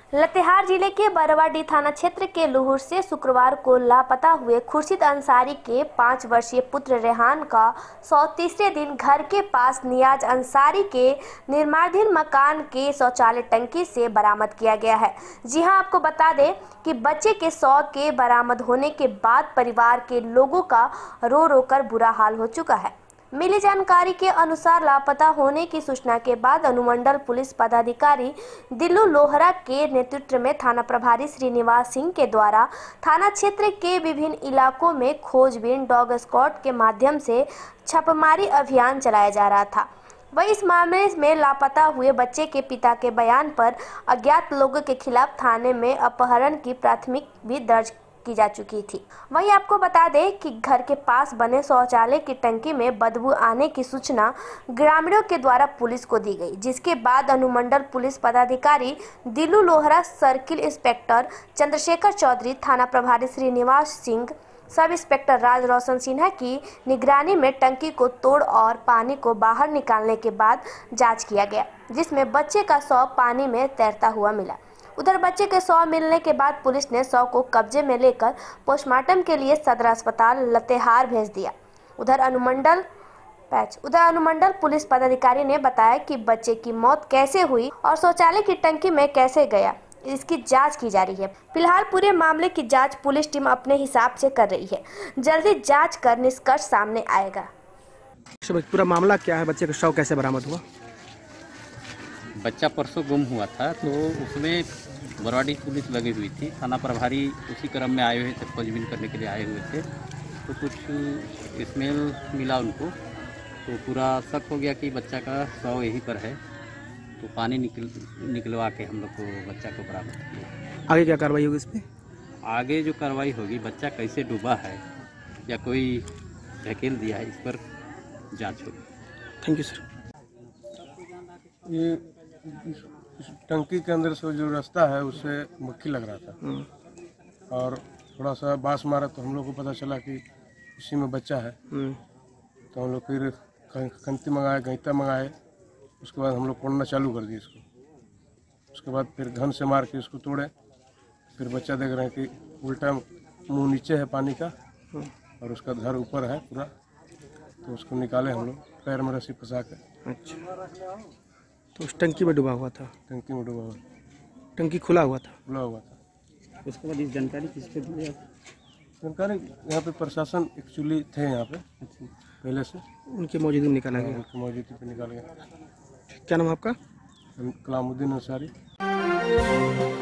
लातेहार जिले के बरवाडीह थाना क्षेत्र के लुहुर से शुक्रवार को लापता हुए खुर्शीद अंसारी के 5 वर्षीय पुत्र रेहान का 130वें दिन घर के पास नियाज अंसारी के निर्माणाधीन मकान के शौचालय टंकी से बरामद किया गया है। जी हां, आपको बता दें कि बच्चे के शव के बरामद होने के बाद परिवार के लोगों का रो रो कर बुरा हाल हो चुका है। मिली जानकारी के अनुसार लापता होने की सूचना के बाद अनुमंडल पुलिस पदाधिकारी दिल्लू लोहरा के नेतृत्व में थाना प्रभारी श्रीनिवास सिंह के द्वारा थाना क्षेत्र के विभिन्न इलाकों में खोजबीन डॉग स्क्वाड के माध्यम से छापेमारी अभियान चलाया जा रहा था। वहीं इस मामले में लापता हुए बच्चे के पिता के बयान पर अज्ञात लोगों के खिलाफ थाने में अपहरण की प्राथमिक भी दर्ज की जा चुकी थी। वहीं आपको बता दें कि घर के पास बने शौचालय की टंकी में बदबू आने की सूचना ग्रामीणों के द्वारा पुलिस को दी गई, जिसके बाद अनुमंडल पुलिस पदाधिकारी दिल्लू लोहरा, सर्किल इंस्पेक्टर चंद्रशेखर चौधरी, थाना प्रभारी श्रीनिवास सिंह, सब इंस्पेक्टर राज रोशन सिन्हा की निगरानी में टंकी को तोड़ और पानी को बाहर निकालने के बाद जांच किया गया, जिसमें बच्चे का शव पानी में तैरता हुआ मिला। उधर बच्चे के शव मिलने के बाद पुलिस ने शव को कब्जे में लेकर पोस्टमार्टम के लिए सदर अस्पताल लातेहार भेज दिया। उधर अनुमंडल पुलिस पदाधिकारी ने बताया कि बच्चे की मौत कैसे हुई और शौचालय की टंकी में कैसे गया, इसकी जांच की जा रही है। फिलहाल पूरे मामले की जांच पुलिस टीम अपने हिसाब से कर रही है। जल्दी जांच कर निष्कर्ष सामने आएगा। पूरा मामला क्या है? बच्चे का शव कैसे बरामद हुआ? बच्चा परसों गुम हुआ था, तो उसमें बरवाडीह पुलिस लगी हुई थी। थाना प्रभारी उसी क्रम में आए हुए थे, खोजबीन करने के लिए आए हुए थे, तो कुछ स्मेल मिला उनको, तो पूरा शक हो गया कि बच्चा का शव यहीं पर है। तो पानी निकलवा के हम लोग को बच्चा को बरामद किया। आगे क्या कार्रवाई होगी इस पर? आगे जो कार्रवाई होगी, बच्चा कैसे डूबा है या कोई धकेल दिया है, इस पर जांच होगी। Thank you sir. ये इस टंकी के अंदर से जो रास्ता है उससे मक्खी लग रहा था और थोड़ा सा बांस मारा, तो हम लोग को पता चला कि इसी में बच्चा है। तो हम लोग फिर खंती मंगाए, गैंता मंगाए, उसके बाद हम लोग कोड़ना चालू कर दिए इसको। उसके बाद फिर घन से मार के इसको तोड़े। फिर बच्चा देख रहे हैं कि उल्टा मुंह नीचे है पानी का और उसका धर ऊपर है पूरा, तो उसको निकाले हम लोग पैर में रस्सी फंसा के। अच्छा, तो उस टंकी में डूबा हुआ था? टंकी में डूबा हुआ, टंकी खुला हुआ था? खुला हुआ था। उसके बाद इस जानकारी किसको दी? जानकारी यहाँ पे प्रशासन एक्चुअली थे यहाँ पे पहले से, उनकी मौजूदगी में निकाला गया। उनकी मौजूदगी पे निकाल गया। क्या नाम आपका? कलामुद्दीन अंसारी।